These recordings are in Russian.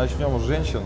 начнем с женщин.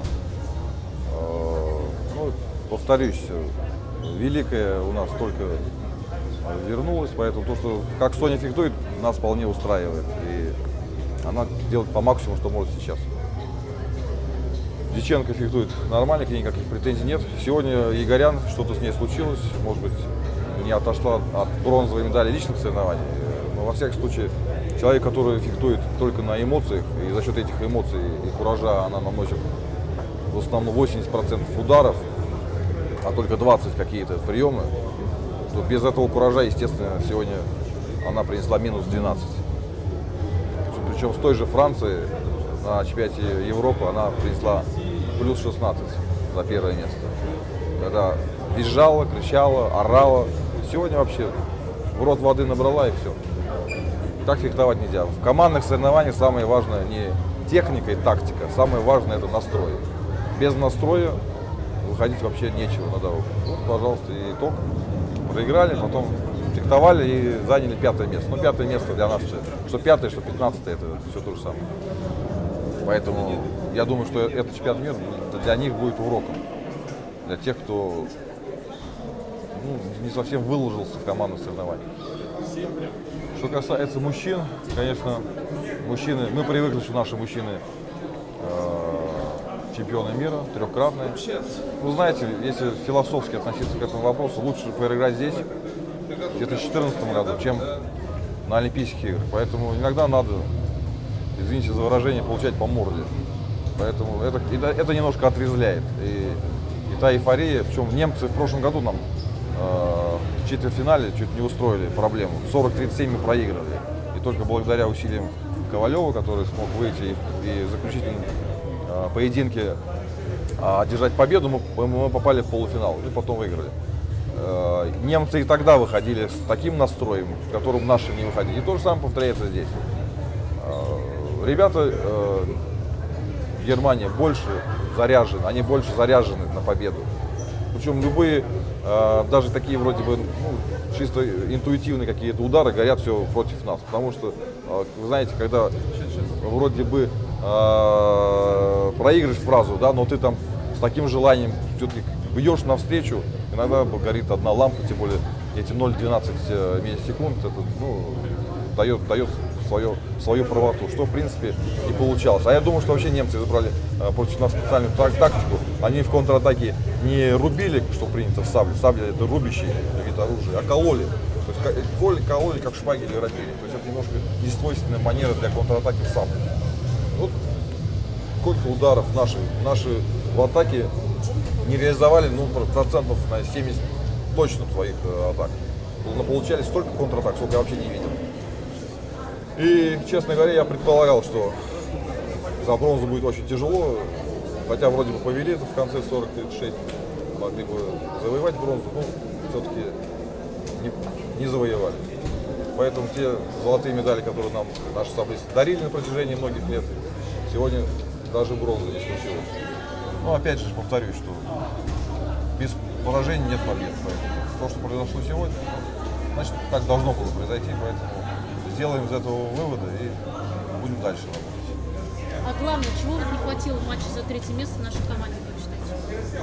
Ну, повторюсь, великая у нас только вернулась, поэтому то, что как Соня фехтует, нас вполне устраивает. И она делает по максимуму, что может сейчас. Дьяченко фехтует нормально, к ней никаких претензий нет. Сегодня Егорян, что-то с ней случилось, может быть, не отошла от бронзовой медали личных соревнований. Но во всяком случае, человек, который фехтует только на эмоциях, и за счет этих эмоций и куража она наносит в основном 80% ударов, а только 20 какие-то приемы, то без этого куража, естественно, сегодня она принесла минус 12. Причем с той же Франции на чемпионате Европы она принесла плюс 16 за первое место. Когда визжала, кричала, орала. Сегодня вообще в рот воды набрала и все. Так фехтовать нельзя. В командных соревнованиях самое важное не техника и тактика, самое важное это настрой. Без настроя выходить вообще нечего на дорогу. Вот, пожалуйста, и итог. Проиграли, потом фехтовали и заняли 5-е место. Ну, 5-е место для нас, что 5-е, что 15-е, это все то же самое. Поэтому я думаю, что этот чемпионат мира для них будет уроком. Для тех, кто не совсем выложился в командных соревнованиях. Что касается мужчин, конечно, мужчины, мы привыкли, что наши мужчины чемпионы мира, трехкратные. Вы знаете, если философски относиться к этому вопросу, лучше проиграть здесь, в 2014 году, чем на Олимпийских играх. Поэтому иногда надо, извините за выражение, получать по морде. Поэтому это немножко отрезвляет. И та эйфория, причем немцы в прошлом году нам в четвертьфинале чуть не устроили проблему. 40-37 мы проиграли. И только благодаря усилиям Ковалева, который смог выйти и в заключительном поединке одержать победу, мы попали в полуфинал и потом выиграли. Немцы и тогда выходили с таким настроем, в котором наши не выходили. И то же самое повторяется здесь. Ребята, Германия больше заряжены, они больше заряжены на победу. Причем любые, даже такие вроде бы чисто интуитивные какие-то удары горят все против нас. Потому что, вы знаете, когда вроде бы проигрываешь фразу, да, но ты там с таким желанием все-таки бьешь навстречу, иногда горит одна лампа, тем более эти 0,12 миллисекунд, это дает свою правоту, что в принципе и получалось. А я думаю, что вообще немцы избрали против нас специальную тактику. Они в контратаке не рубили, что принято в сабле. Сабля это рубящий вид оружия, а кололи. То есть кололи как шпаги или рапири. То есть это немножко несвойственная манера для контратаки в сабле. Вот сколько ударов наши в атаке не реализовали, процентов на 70 точно своих атак. Но получали столько контратак, сколько я вообще не видел. И, честно говоря, я предполагал, что за бронзу будет очень тяжело, хотя вроде бы повели это в конце 40-36, могли бы завоевать бронзу, но все-таки не завоевали. Поэтому те золотые медали, которые нам наши саблисты дарили на протяжении многих лет, сегодня даже бронзы не случилось. Но опять же повторюсь, что без поражений нет побед. Поэтому то, что произошло сегодня, значит, так должно было произойти, поэтому сделаем из этого выводы и будем дальше работать. А главное, чего вот не хватило в матче за 3-е место нашей команде, как считаете?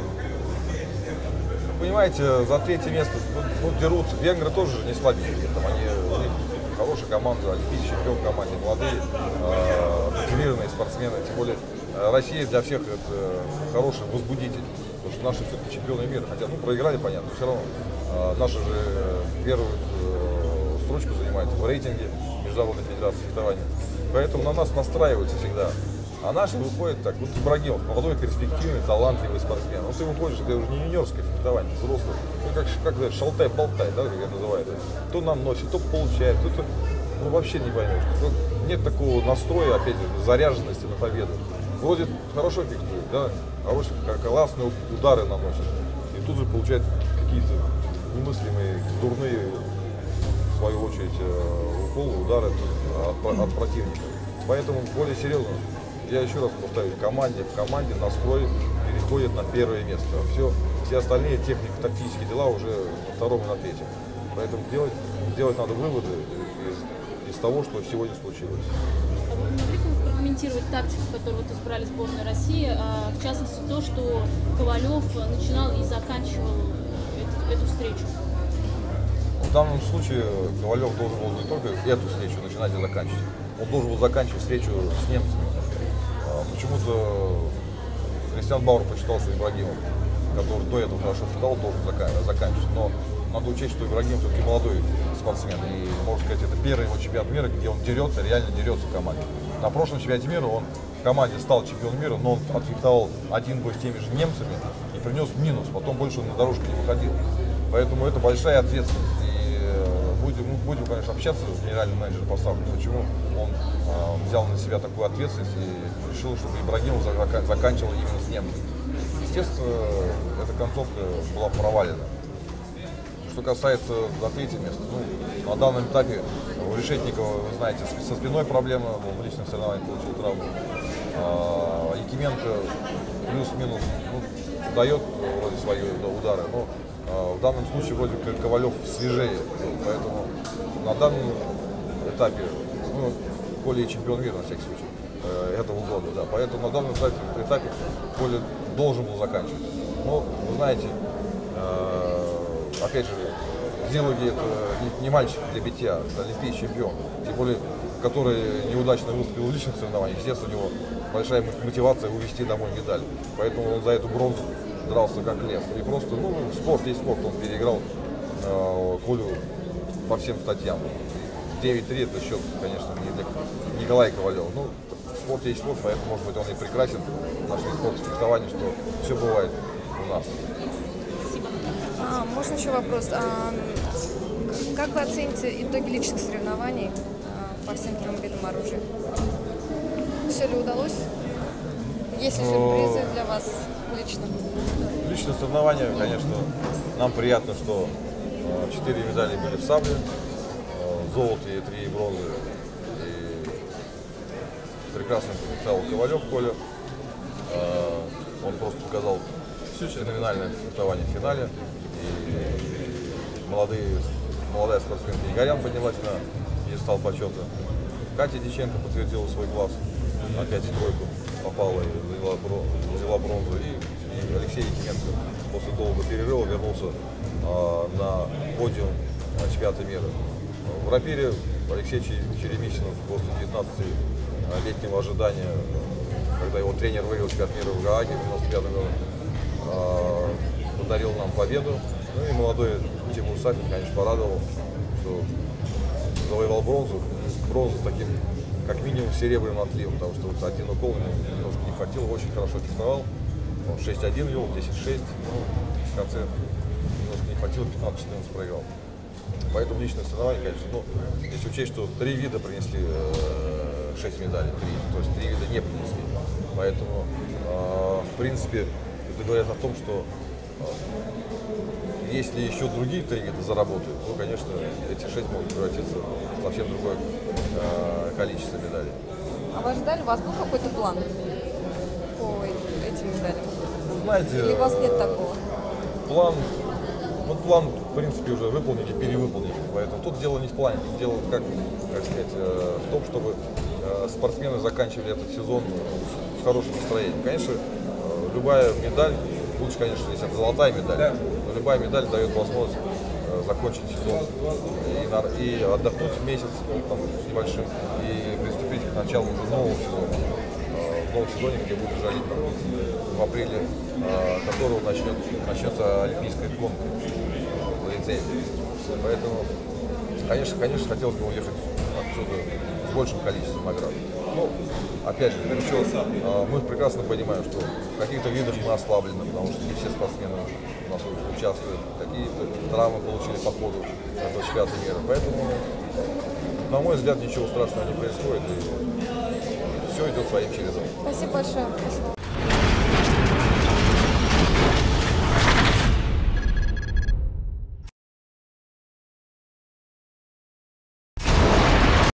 Понимаете, за 3-е место дерутся. Венгры тоже не слабенькие. Там они хорошая команда, олимпийский чемпион в команде, молодые, мотивированные спортсмены. Тем более Россия для всех это хороший возбудитель. Потому что наши все-таки чемпионы мира. Хотя проиграли, понятно, но все равно наши же первую строчку занимают в рейтинге Международной федерации фехтования. Поэтому на нас настраиваются всегда. А наши выходят так, вот Ибрагимов, молодой, перспективный, талантливый спортсмен. Вот ты выходишь, это уже не юниорское фехтование, взрослый. Ну, как сказать, шалтай-болтай, да, как это называют. То наносит, то получает, то вообще не поймешь. Нет такого настроя, опять же, заряженности на победу. Вроде хорошо фехтует, да, хорошие, классные удары наносит. И тут же получает какие-то немыслимые, дурные, в свою очередь, уколы, удары от противника. Поэтому более серьезно, я еще раз повторю, в команде настрой переходит на первое место. Все остальные технико-тактические дела уже на втором и на третьем. Поэтому делать надо выводы из того, что сегодня случилось. прокомментировать тактику, которую вот избрали сборная России, в частности то, что Ковалев начинал и заканчивал эту встречу? В данном случае Ковалев должен был не только эту встречу начинать и заканчивать, он должен был заканчивать встречу с немцами. Почему-то Кристиан Бауэр посчитал, что Ибрагимов, который до этого хорошо сыграл, должен заканчивать. Но надо учесть, что Ибрагимов все-таки молодой спортсмен. И, можно сказать, это первый его чемпионат мира, где он дерется, реально дерется в команде. На прошлом чемпионате мира он в команде стал чемпионом мира, но он отфехтовал один бой с теми же немцами и принес минус. Потом больше он на дорожку не выходил. Поэтому это большая ответственность. Будем, конечно, общаться с генеральным менеджером поставки, почему он взял на себя такую ответственность и решил, чтобы Ибрагимов заканчивал именно с немцами. Естественно, эта концовка была провалена. Что касается до третьего места, на данном этапе у Решетникова, вы знаете, со спиной проблема, он в личных соревнованиях получил травму. Якименко плюс-минус дает вроде свои удары, но в данном случае вроде как Ковалев свежее, поэтому на данном этапе, Коля чемпион мира на всякий случай этого года, да, поэтому на данном этапе Коля должен был заканчивать. Но вы знаете, опять же, Зилуги это не мальчик для битья, это олимпийский чемпион, тем более, который неудачно выступил в личных соревнованиях, естественно, у него большая мотивация увезти домой медаль, поэтому он за эту бронзу дрался как лев. И просто, спорт есть спорт, он переиграл Колю по всем статьям. 9-3 это счет, конечно, не для Николая Ковалева. Спорт есть спорт, поэтому, может быть, он и прекрасен в нашем спорте фехтования, что все бывает у нас. Можно еще вопрос? Как вы оцените итоги личных соревнований по всем трем видам оружия? Все ли удалось? Есть ли сюрпризы для вас лично? Личные соревнования, конечно, нам приятно, что 4 медали были в сабле, золото и 3 бронзы. И прекрасно фехтовал Ковалев Коля. Он просто показал феноменальное фехтование в финале. И молодая спортсменка Игорян поднялась на пьедестал почета. Катя Диченко подтвердила свой класс, опять в тройку попала и взяла бронзу. И Алексей Якименко после долгого перерыва вернулся на подиум чемпионата мира. В рапире Алексей Черемисинов после 19-летнего ожидания, когда его тренер выиграл чемпионат мира в Гааге в 1995 году, подарил нам победу. И молодой Тимур Сафин, конечно, порадовал, что завоевал бронзу. Бронзу с таким, как минимум, серебряным отливом, потому что вот один укол немножко не хватило, очень хорошо фехтовал. Он 6-1 вел, 10-6, в конце немножко не хватило, 15-14 проиграл. Поэтому личное соревнование, конечно, если учесть, что 3 вида принесли 6 медалей, 3, то есть 3 вида не принесли. Поэтому, в принципе, это говорит о том, что если еще другие 3 вида заработают, то, конечно, эти 6 могут превратиться в совсем другое количество медалей. А вы ожидали, у вас был какой-то план по этим медалям? Знаете, или у вас нет такого? План, в принципе, уже выполнили, перевыполнили. Поэтому тут дело не в плане, тут дело, как сказать, в том, чтобы спортсмены заканчивали этот сезон с хорошим настроением. Конечно, любая медаль, лучше, конечно, если это золотая медаль, но любая медаль дает возможность закончить сезон и отдохнуть месяц с небольшим и приступить к началу уже нового сезона. В новом сезоне, где будет уже в апреле, которого начнется олимпийская гонка в лицензии. Поэтому, конечно, хотелось бы уехать отсюда с большим количеством наград. Но, опять же, мы прекрасно понимаем, что в каких-то видах мы ослаблены, потому что не все спортсмены у нас участвуют, какие-то травмы получили по ходу этого чемпионата мира. Поэтому, на мой взгляд, ничего страшного не происходит, и все идет своим чередом. Спасибо большое. Спасибо.